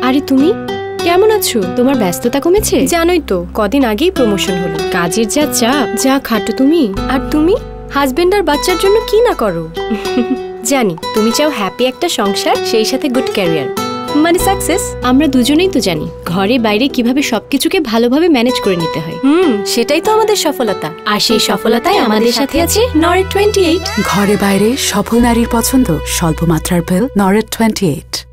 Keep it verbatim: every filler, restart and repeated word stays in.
আরে তুমি কেমন আছো? তোমার ব্যস্ততা কমেছে? জানোই তো কদিন আগেই প্রমোশন হলো। কাজের যা চাপ, যা খাটো তুমি। আর তুমি হাজবেন্ড আর বাচ্চার জন্য কি না করো। জানি তুমি চাও হ্যাপি একটা সংসার, সেই সাথে গুড ক্যারিয়ার, মানে সাকসেস। আমরা দুজনেই তো জানি ঘরে বাইরে কিভাবে সবকিছুকে ভালোভাবে ম্যানেজ করে নিতে হয়। হুম সেটাই তো আমাদের সফলতা। আর সেই সফলতায় আমাদের সাথে আছে নরেট টোয়েন্টি এইট। ঘরে বাইরে সফল নারীর পছন্দ, স্বল্প মাত্রার পিল নরেট টোয়েন্টি এইট।